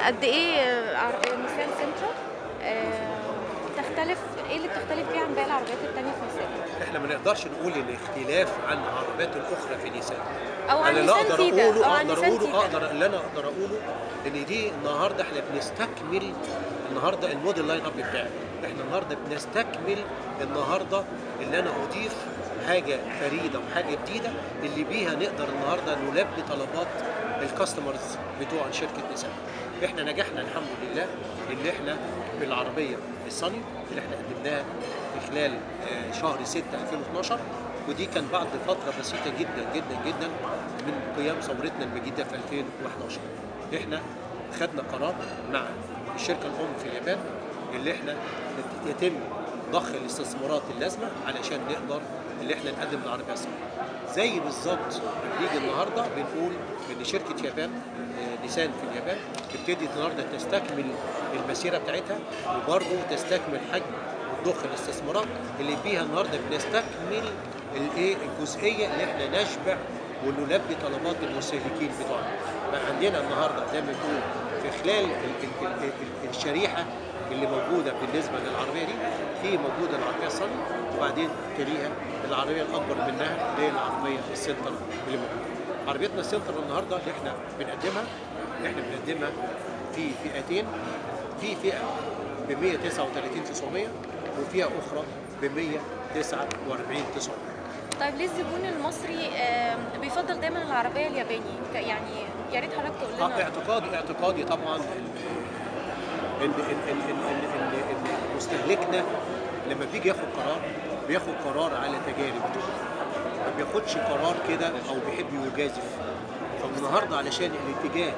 قد إيه نيسان سنترا تختلف، إيه اللي بتختلف فيه عن باقي العربيات التانية في نيسان؟ إحنا ما نقدرش نقول إن اختلاف عن العربيات الأخرى في نيسان. أو أنا عن اللي نيسان أقدر تيتا، أقوله أو عن نيسان تيتا. أقدر أقوله إن دي النهارده إحنا بنستكمل النهارده الموديل لاين أب بتاعي. إحنا النهارده بنستكمل النهارده اللي أنا أضيف حاجة فريدة وحاجة جديدة اللي بيها نقدر النهارده نلبي طلبات الكاستمرز بتوع شركة نيسان. إحنا نجحنا الحمد لله اللي إحنا بالعربية الصني اللي إحنا قدمناها في خلال شهر 6 2012، ودي كان بعد فترة بسيطة جدا جدا جدا من قيام ثورتنا المجيدة في 2011. احنا خدنا قرار مع الشركة الأم في اليابان اللي احنا يتم ضخ الاستثمارات اللازمة علشان نقدر اللي احنا نقدم العربية الصناعية. زي بالظبط بنيجي النهارده بنقول ان شركة يابان نيسان في اليابان تبتدي النهارده تستكمل المسيرة بتاعتها وبرضه تستكمل حجم ضخ الاستثمارات اللي بيها النهارده بنستكمل الجزئيه اللي احنا نشبع ونلبي طلبات المستهلكين بتوعنا. بقى عندنا النهارده زي ما بنقول في خلال الشريحه اللي موجوده بالنسبه للعربيه دي، في موجوده العربيه الصني وبعدين تليها العربيه الاكبر منها اللي هي العربيه السنتر اللي موجوده. عربيتنا السنتر النهارده اللي احنا بنقدمها في فئتين، في فئه ب 139,900 وفئه اخرى ب 149,900. طيب ليه الزبون المصري بيفضل دايما العربية الياباني؟ يعني يا ريت حضرتك تقول لنا. اعتقادي طبعا ان مستهلكنا لما بيجي بياخد قرار على تجارب، ما بياخدش قرار كده او بيحب يجازف. فالنهارده علشان الاتجاه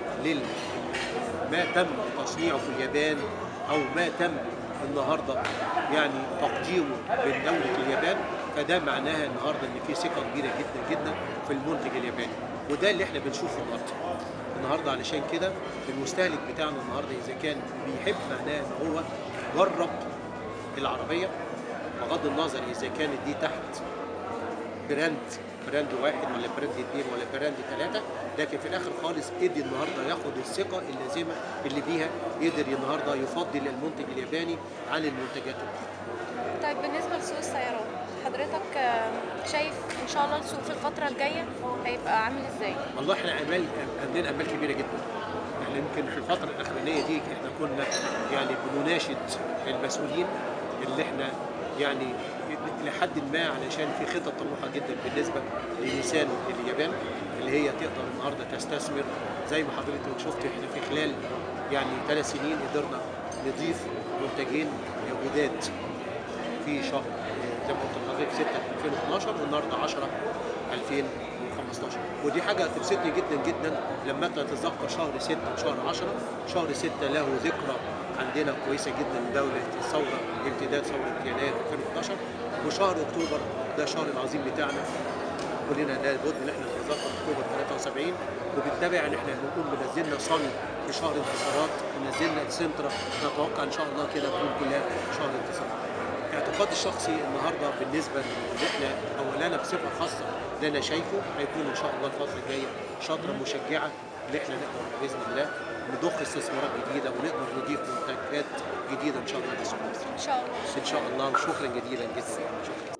ما تم تصنيعه في اليابان او ما تم النهارده يعني تقديمه من دوله اليابان، فده معناها النهارده ان في ثقه كبيره جدا جدا في المنتج الياباني، وده اللي احنا بنشوفه النهارده علشان كده المستهلك بتاعنا النهارده اذا كان بيحب معناه ان هو جرب العربيه بغض النظر اذا كانت دي تحت براند واحد ولا براند اثنين ولا براند ثلاثه، لكن في الاخر خالص قدر النهارده ياخد الثقه اللازمه اللي بيها يقدر النهارده يفضل المنتج الياباني عن المنتجات الاخرى. طيب بالنسبه لسوق السيارات، حضرتك شايف ان شاء الله السوق في الفتره الجايه هيبقى عامل ازاي؟ والله احنا عندنا امال كبيره جدا. احنا يمكن في الفتره الاخرانيه دي احنا كنا يعني بنناشد المسؤولين اللي احنا يعني لحد ما علشان في خطط طموحه جدا بالنسبه لنيسان اليابان اللي هي تقدر النهارده تستثمر. زي ما حضرتك شفت احنا في خلال يعني 3 سنين قدرنا نضيف منتجين جداد في شهر زي ما قلت لحضرتك 6 2012 والنهارده 10 2015، ودي حاجه تبسطني جدا جدا لما تتذكر شهر 6 وشهر 10. شهر 6 له ذكرى عندنا كويسه جدا من دوله الثوره، امتداد ثوره يناير 2011، وشهر اكتوبر ده الشهر العظيم بتاعنا كلنا لابد ان احنا نتذكر اكتوبر 73، وبالتبع ان احنا نكون منزلنا صني في شهر انتصارات ونزلنا سنترا نتوقع ان شاء الله كده تكون كلها شهر انتصارات. اعتقادي الشخصي النهارده بالنسبه ان احنا او انا بصفه خاصه اللي انا شايفه هيكون ان شاء الله الفتره الجايه شطره مشجعه ان احنا نقدر باذن الله نضخ استثمارات جديده ونقدر نضيف منتجات جديده ان شاء الله للسوق المصري. ان شاء الله. ان شاء الله، وشكرا جزيلا جدا. شكرا.